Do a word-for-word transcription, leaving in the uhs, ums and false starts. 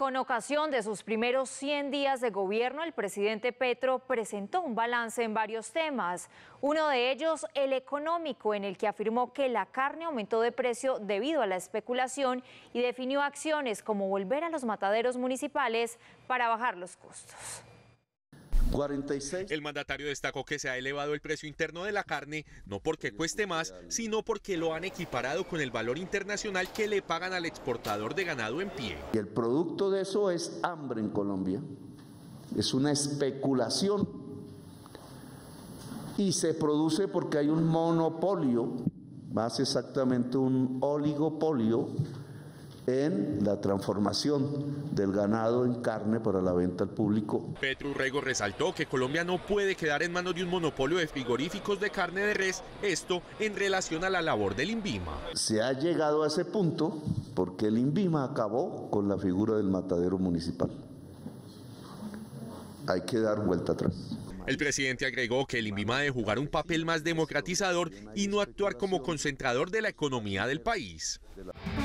con ocasión de sus primeros cien días de gobierno, el presidente Petro presentó un balance en varios temas. Uno de ellos, el económico, en el que afirmó que la carne aumentó de precio debido a la especulación y definió acciones como volver a los mataderos municipales para bajar los costos. cuarenta y seis. El mandatario destacó que se ha elevado el precio interno de la carne, no porque cueste más, sino porque lo han equiparado con el valor internacional que le pagan al exportador de ganado en pie. Y el producto de eso es hambre en Colombia, es una especulación y se produce porque hay un monopolio, más exactamente un oligopolio, en la transformación del ganado en carne para la venta al público. Petro Urrego resaltó que Colombia no puede quedar en manos de un monopolio de frigoríficos de carne de res, esto en relación a la labor del INVIMA. Se ha llegado a ese punto porque el INVIMA acabó con la figura del matadero municipal. Hay que dar vuelta atrás. El presidente agregó que el INVIMA debe jugar un papel más democratizador y no actuar como concentrador de la economía del país.